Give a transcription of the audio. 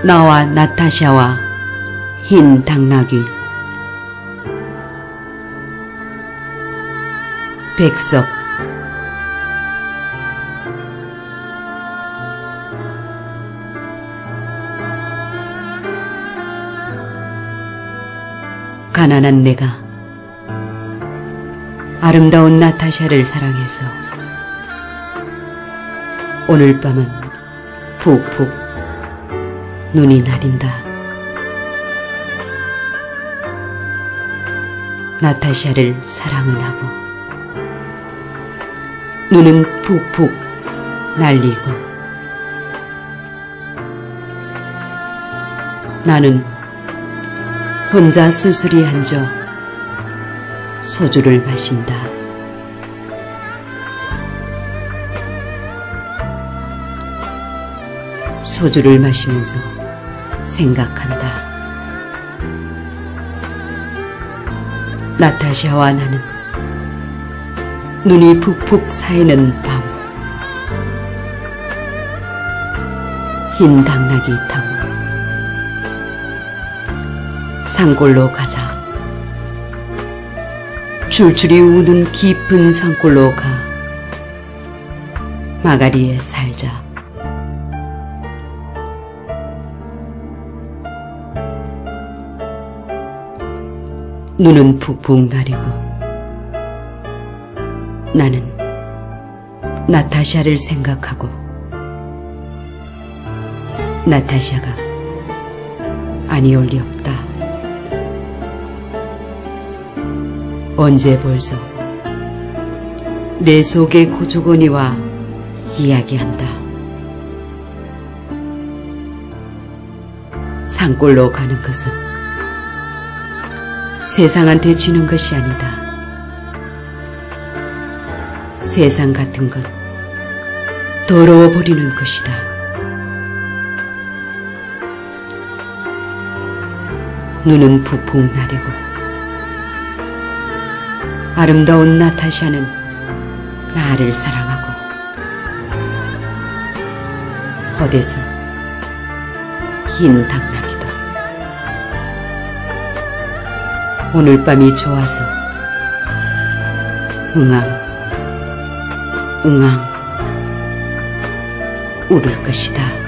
나와 나타샤와 흰 당나귀. 백석. 가난한 내가 아름다운 나타샤를 사랑해서 오늘 밤은 푹푹 눈이 내린다. 나타샤를 사랑은 하고 눈은 푹푹 날리고 나는 혼자 쓸쓸히 앉아 소주를 마신다. 소주를 마시면서 생각한다. 나타샤와 나는 눈이 푹푹 쌓이는 밤, 흰 당나귀 타고 산골로 가자. 줄줄이 우는 깊은 산골로 가 마가리에 살자. 눈은 푹푹 내리고 나는 나타샤를 생각하고 나타샤가 아니올 리 없다. 언제 벌써 내 속의 고조건이와 이야기한다. 산골로 가는 것은 세상한테 주는 것이 아니다. 세상 같은 건 더러워 버리는 것이다. 눈은 푹푹 내리고 아름다운 나타샤는 나를 사랑하고 어디서 흰 당나귀도 오늘 밤이 좋아서 웅앙 웅앙 울을 것이다.